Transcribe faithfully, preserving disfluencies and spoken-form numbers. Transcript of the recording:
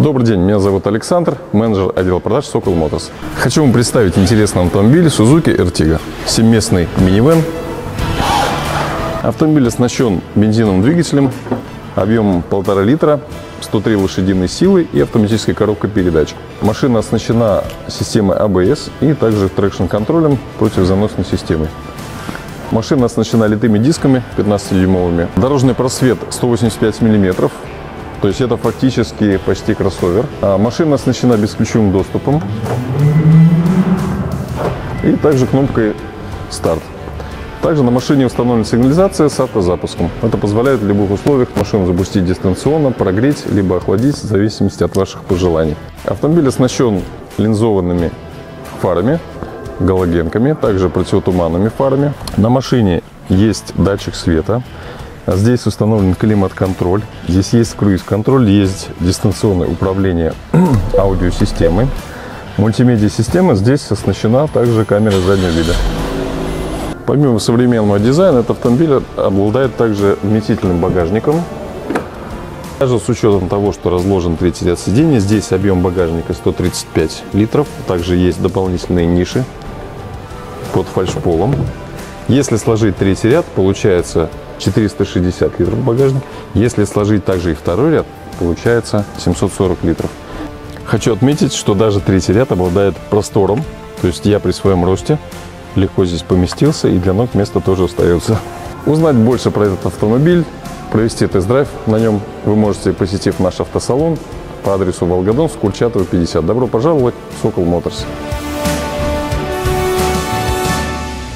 Добрый день, меня зовут Александр, менеджер отдела продаж Sokol Motors. Хочу вам представить интересный автомобиль Suzuki Ertiga. семиместный минивэн. Автомобиль оснащен бензиновым двигателем объемом полтора литра, сто три лошадиные силы и автоматической коробкой передач. Машина оснащена системой а бэ эс и также трекшн-контролем противозаносной системой. Машина оснащена литыми дисками пятнадцатидюймовыми. Дорожный просвет сто восемьдесят пять миллиметров. То есть это фактически почти кроссовер. А машина оснащена бесключевым доступом и также кнопкой старт. Также на машине установлена сигнализация с автозапуском. Это позволяет в любых условиях машину запустить дистанционно, прогреть, либо охладить в зависимости от ваших пожеланий. Автомобиль оснащен линзованными фарами, галогенками, также противотуманными фарами. На машине есть датчик света. Здесь установлен климат-контроль, здесь есть круиз-контроль, есть дистанционное управление аудиосистемой. Мультимедиа-система здесь оснащена также камерой заднего вида. Помимо современного дизайна, этот автомобиль обладает также вместительным багажником. Даже с учетом того, что разложен третий ряд сидений, здесь объем багажника сто тридцать пять литров. Также есть дополнительные ниши под фальшполом. Если сложить третий ряд, получается четыреста шестьдесят литров багажник. Если сложить также и второй ряд, получается семьсот сорок литров. Хочу отметить, что даже третий ряд обладает простором. То есть я при своем росте легко здесь поместился, и для ног места тоже остается. Узнать больше про этот автомобиль, провести тест-драйв на нем вы можете, посетив наш автосалон по адресу Волгодонск, Курчатова, пятьдесят. Добро пожаловать в Sokol Motors.